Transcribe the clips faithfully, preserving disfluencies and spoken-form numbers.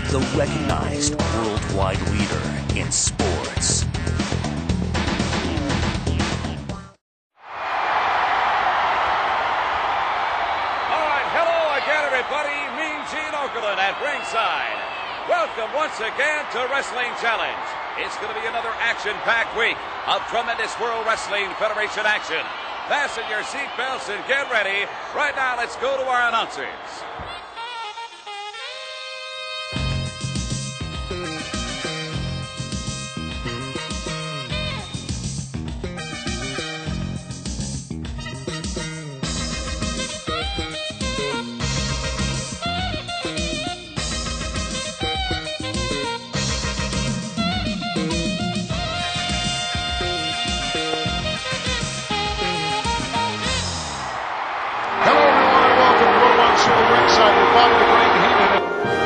the recognized worldwide leader in sports. All right, hello again, everybody. Mean Gene Okerlund at ringside. Welcome once again to Wrestling Challenge. It's going to be another action-packed week of tremendous World Wrestling Federation action. Fasten your seatbelts and get ready. Right now, let's go to our announcers. Ringside with Bobby the Brain Heenan.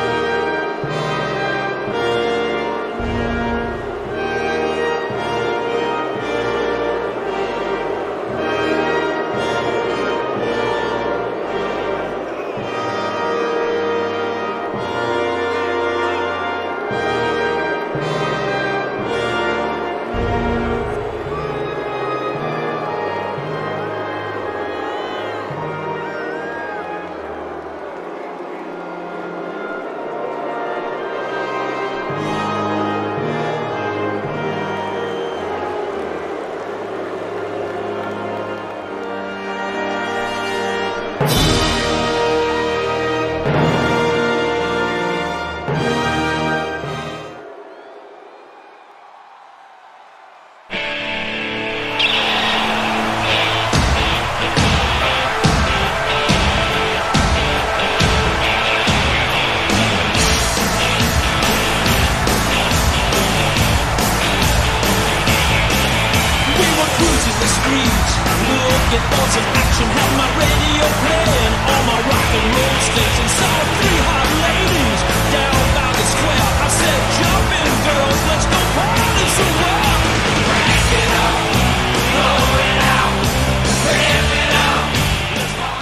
Looking for some action, had my radio playing all my rock and roll stations. Saw three hot ladies down by the square. I said, jump in, girls, let's go party somewhere. Crank it up, blow it out, rip it up, let's go.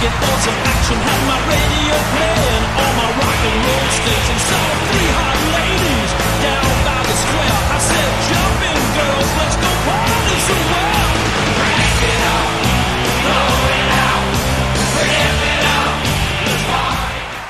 looking for some action. Had my radio playing on my rock and roll station. Saw three hot ladies down by the square. I said, jump in, girls, let's go party somewhere. Crank it up, blow it out, rip it up, let's party.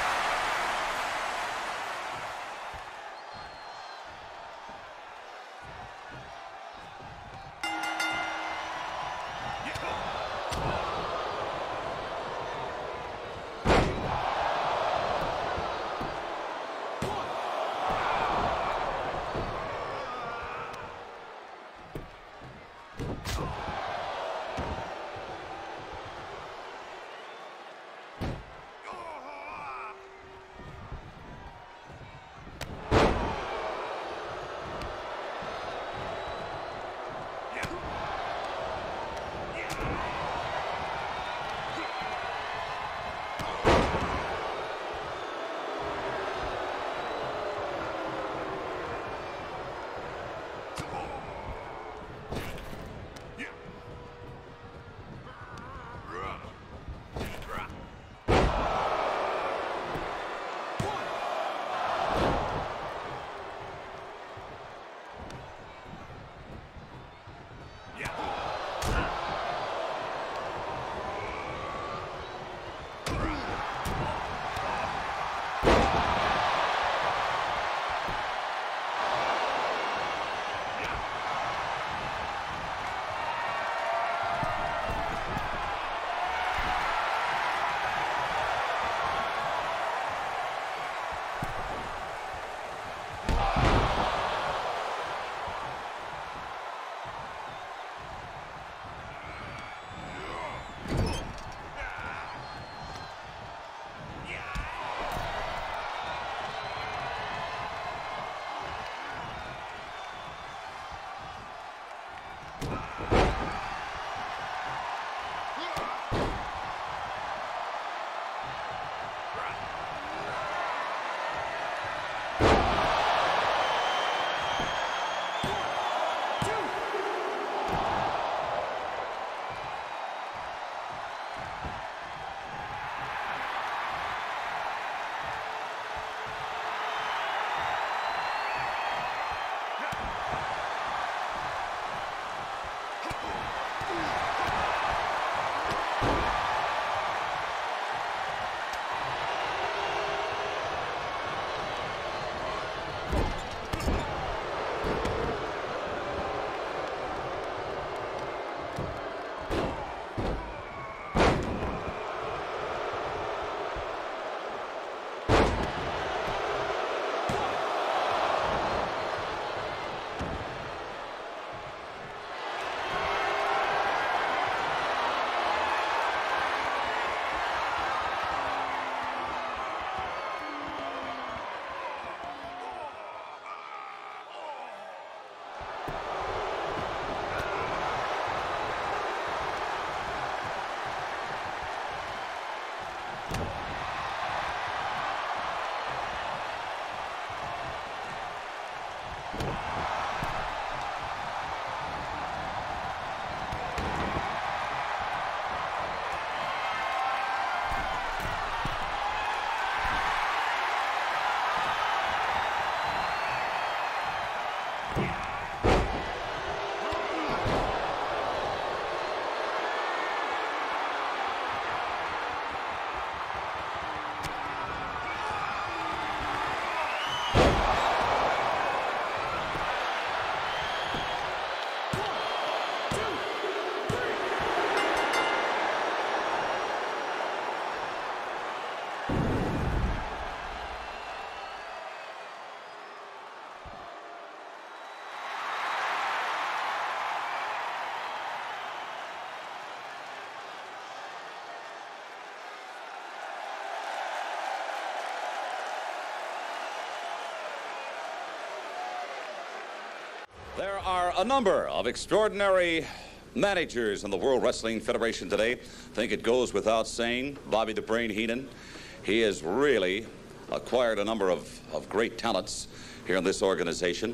There are a number of extraordinary managers in the World Wrestling Federation today. I think it goes without saying, Bobby the Brain Heenan. He has really acquired a number of, of great talents here in this organization.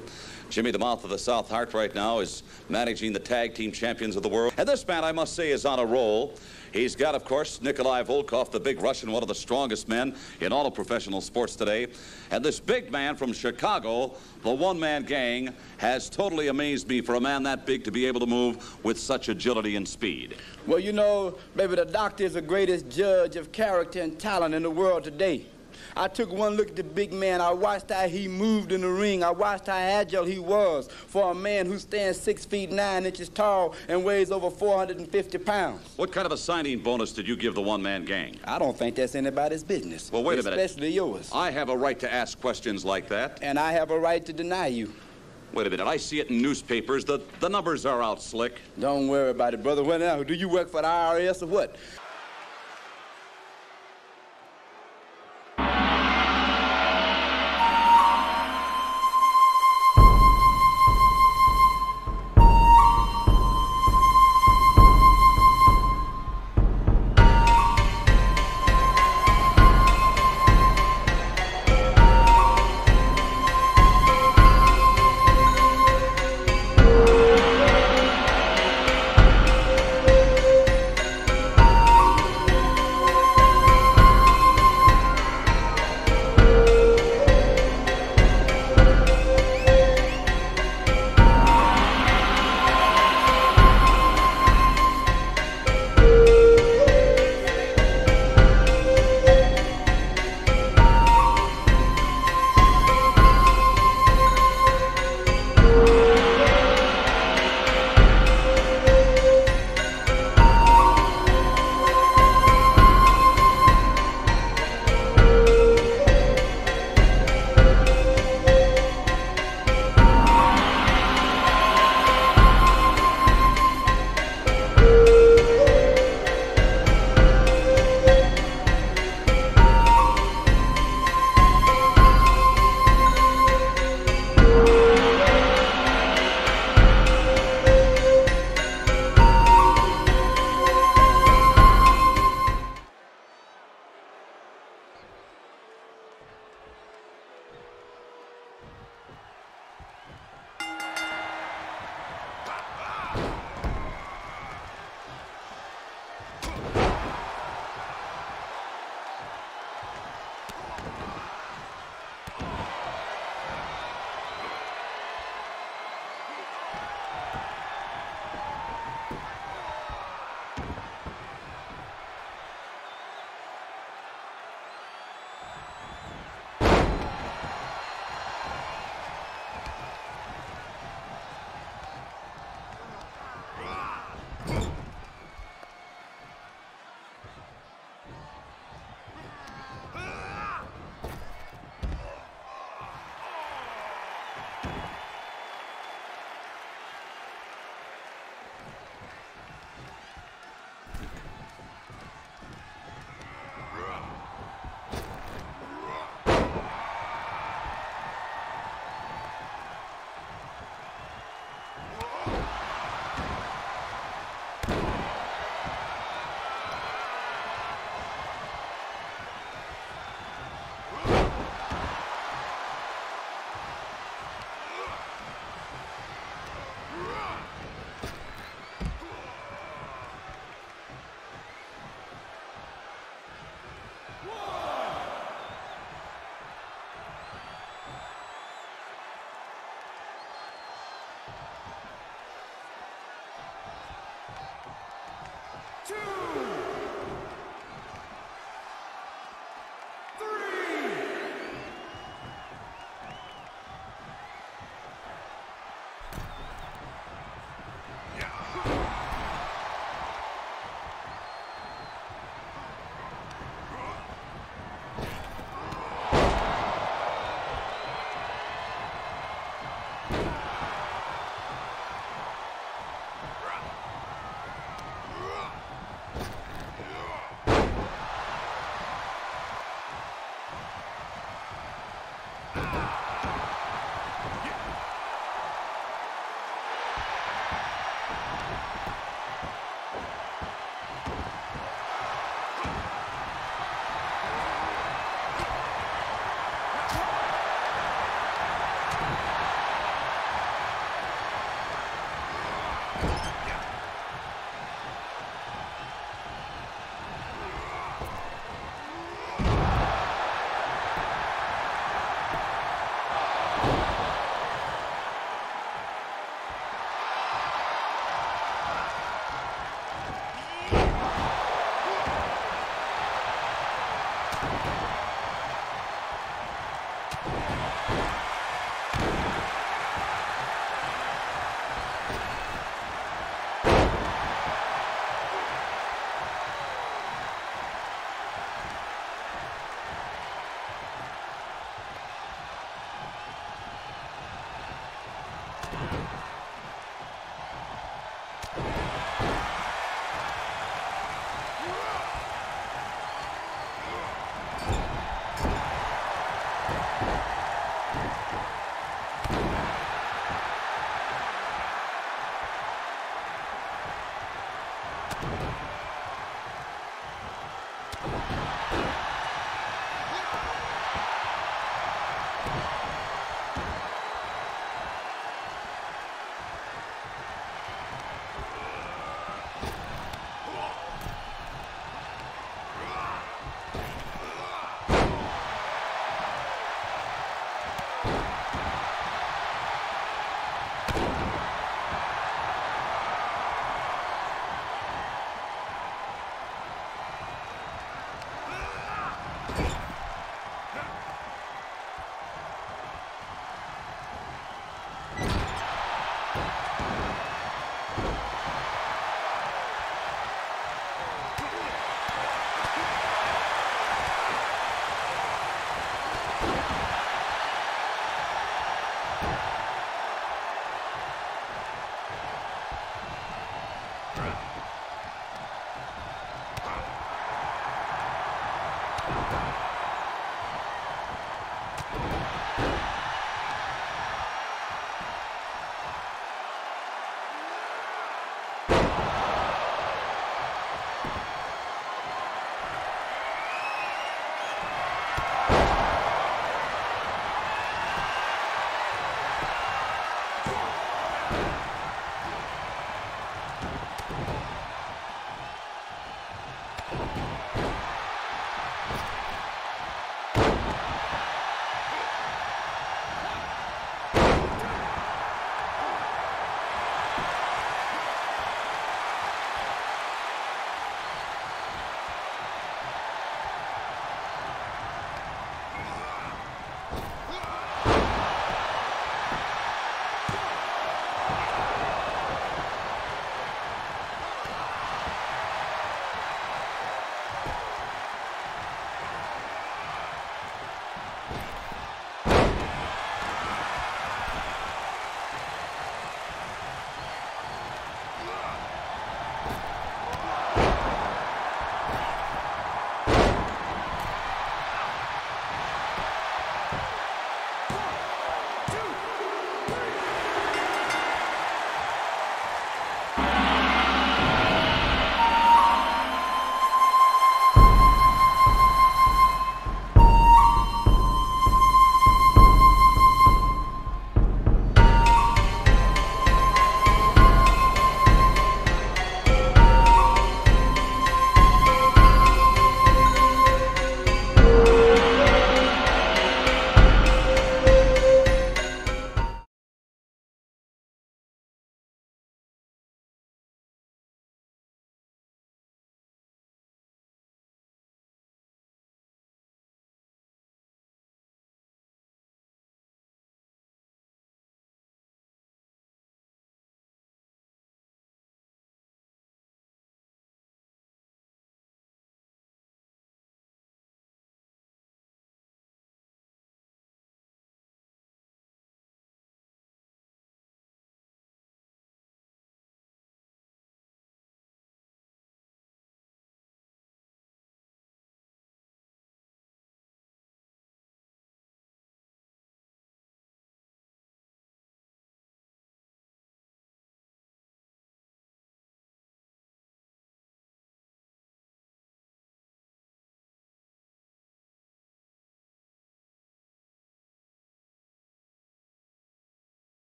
Jimmy, the mouth of the South Heart right now, is managing the tag team champions of the world. And this man, I must say, is on a roll. He's got, of course, Nikolai Volkov, the big Russian, one of the strongest men in all of professional sports today. And this big man from Chicago, the one-man gang, has totally amazed me for a man that big to be able to move with such agility and speed. Well, you know, baby, the doctor is the greatest judge of character and talent in the world today. I took one look at the big man. I watched how he moved in the ring. I watched how agile he was for a man who stands six feet nine inches tall and weighs over four hundred fifty pounds. What kind of a signing bonus did you give the one-man gang? I don't think that's anybody's business. Well, wait a minute. Especially yours. I have a right to ask questions like that. And I have a right to deny you. Wait a minute. I see it in newspapers. The, the numbers are out, Slick. Don't worry about it, brother. Well, now, do you work for the I R S or what?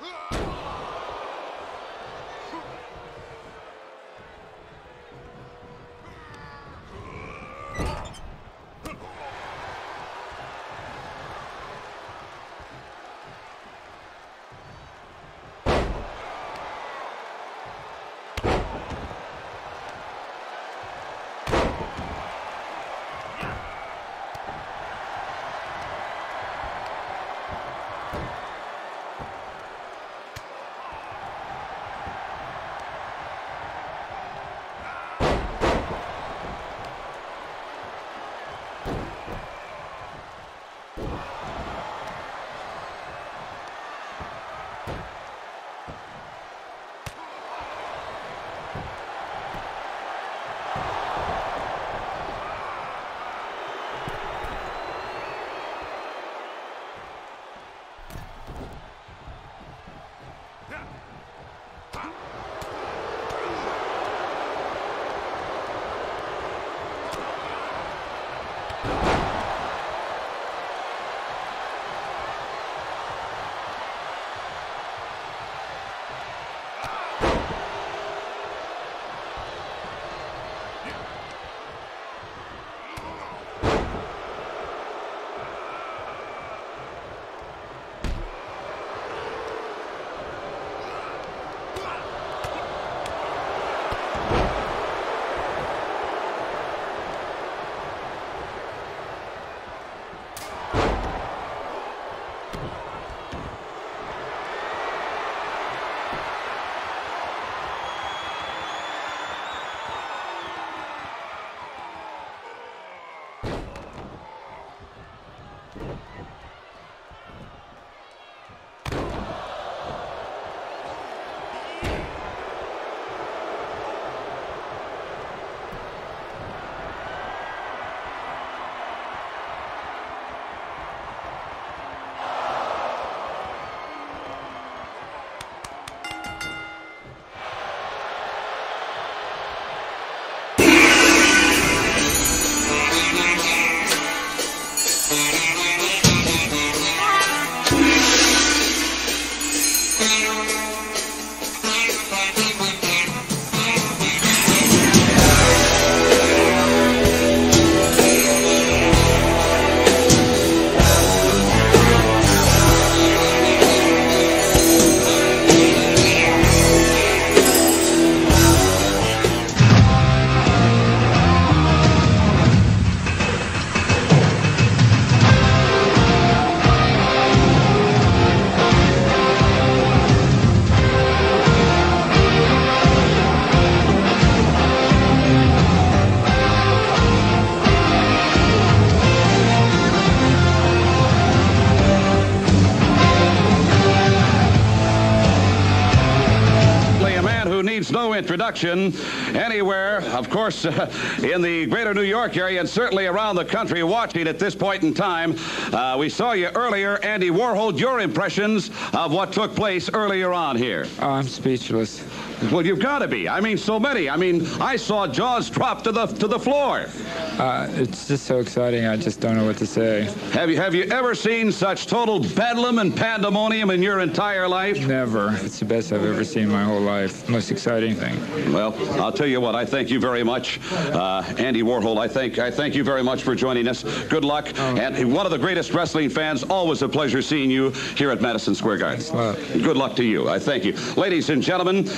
needs no introduction anywhere, of course, uh, in the greater New York area and certainly around the country watching at this point in time. Uh, we saw you earlier, Andy Warhol. Your impressions of what took place earlier on here? Oh, I'm speechless. Well, you've got to be. I mean, so many. I mean, I saw jaws drop to the to the floor. Uh, it's just so exciting. I just don't know what to say. Have you have you ever seen such total bedlam and pandemonium in your entire life? Never. It's the best I've ever seen in my whole life. Most exciting thing. Well, I'll tell you what. I thank you very much, uh, Andy Warhol. I thank I thank you very much for joining us. Good luck. Oh. And one of the greatest wrestling fans. Always a pleasure seeing you here at Madison Square Garden. Thanks a lot. Good luck to you. I thank you, ladies and gentlemen.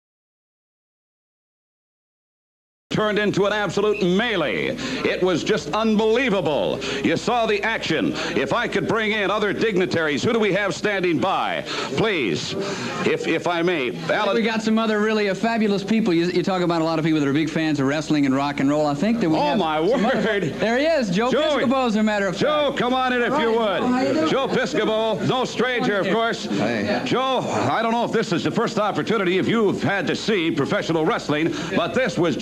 Turned into an absolute melee. It was just unbelievable. You saw the action. If I could bring in other dignitaries, who do we have standing by? Please, if if I may. Alan. We got some other really uh, fabulous people. You, you talk about a lot of people that are big fans of wrestling and rock and roll. I think that we Oh, have my word. Other, there he is, Joe Piscopo, as a matter of Joe, fact. come on in if All you right. would. Oh, Joe Piscopo, no stranger, of course. Hey. Joe, I don't know if this is the first opportunity if you've had to see professional wrestling, but this was just incredible.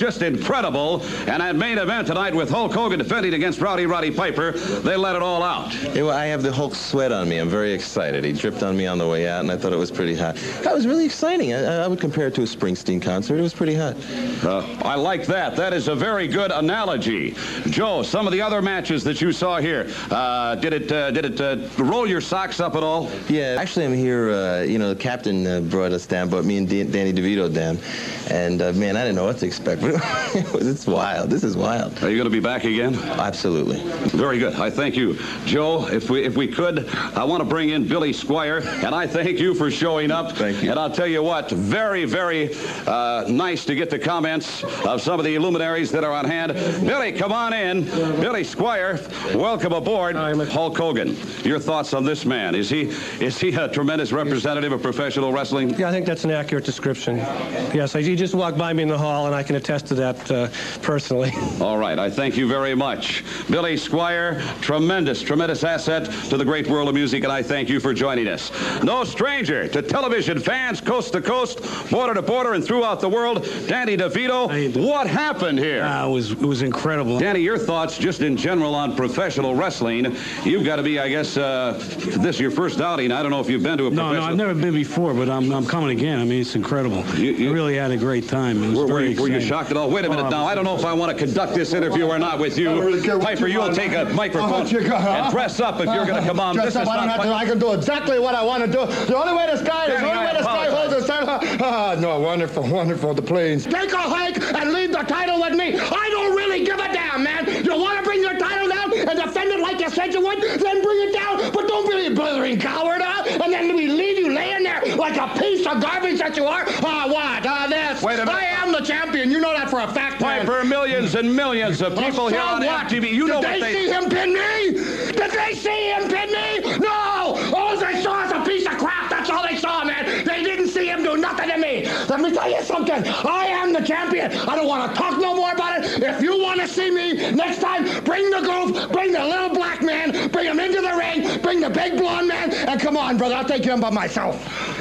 incredible. And at main event tonight with Hulk Hogan defending against Rowdy Roddy Piper, they let it all out. It, I have the Hulk sweat on me. I'm very excited. He dripped on me on the way out, and I thought it was pretty hot. That was really exciting. I, I would compare it to a Springsteen concert. It was pretty hot. Uh, I like that. That is a very good analogy. Joe, some of the other matches that you saw here, uh, did it uh, did it uh, roll your socks up at all? Yeah, actually I'm here, uh, you know, the captain uh, brought us down, brought me and D Danny DeVito down, and uh, man, I didn't know what to expect, but it was, it's wild. This is wild. Are you going to be back again? Absolutely. Very good. I thank you. Joe, if we if we could, I want to bring in Billy Squire, and I thank you for showing up. Thank you. And I'll tell you what, very, very uh, nice to get the comments of some of the luminaries that are on hand. Billy, come on in. Billy Squire, welcome aboard. Hulk Hogan, your thoughts on this man? Is he is he a tremendous representative of professional wrestling? Yeah, I think that's an accurate description. Yes, he just walked by me in the hall, and I can attest to that uh, personally. All right, I thank you very much. Billy Squire, tremendous, tremendous asset to the great world of music, and I thank you for joining us. No stranger to television fans coast to coast, border to border, and throughout the world, Danny DeVito. What happened here? Uh, it was it was incredible. Danny, your thoughts just in general on professional wrestling. You've got to be, I guess, uh, this is your first outing. I don't know if you've been to a no, professional... No, I've never been before, but I'm, I'm coming again. I mean, it's incredible. You, you really had a great time. It was were, very were, were you shocked at all? Wait a minute oh, now. I don't know if I want to conduct this interview or not with you. Really Piper, you you'll take a microphone you got, huh? and dress up if you're going to come on. Dress This up, is I don't not have to. I can do exactly what I want to do. The only way this guy, the Danny, only I way this guy apologize. holds his title. Ah, no, wonderful, wonderful. The planes. Take a hike and leave the title with me. I don't really give a damn, man. You want to bring your title down and defend it like you said you would? Then bring it down. But don't be a blithering coward, huh? And then we leave you laying there like a piece of garbage that you are. Ah, what? Ah, this. Wait a minute. I am the champion. You know that for a fact, man. Piper, millions and millions of people Well, here so on what? M T V. You Did know they what they... see him pin me? Did they see him pin me? No! All they saw is a piece of crap. That's all they saw, man. They didn't see him do nothing to me. Let me tell you something. I am the champion. I don't want to talk no more about it. If you want to see me next time, bring the goof, bring the little black man, bring him into the ring, bring the big blonde man, and come on, brother, I'll take him by myself.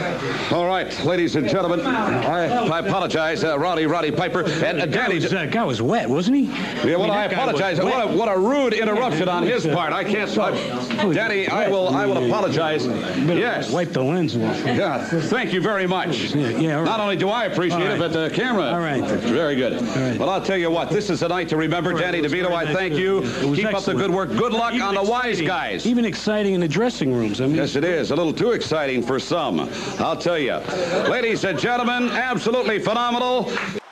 All right, ladies and gentlemen, I, I apologize, uh, Rowdy Roddy Piper and uh, Danny. That, that guy was wet, wasn't he? Yeah, well, I, I apologize. What a, what a rude interruption on his part. I can't. I, Danny, I will. I will apologize. Yes. Wipe the lens off. Yeah. Thank you very much. Yeah. yeah right. Not only do I appreciate right. it, but the camera. All right. Very good. All right. Well, I'll tell you what. This is a night to remember. Right. Danny DeVito, I thank you. Keep excellent. up the good work. Good luck Even on the Wise exciting. Guys. Even exciting in the dressing rooms. I mean, Yes, it is. A little too exciting for some. I'll tell you. Ladies and gentlemen, absolutely phenomenal.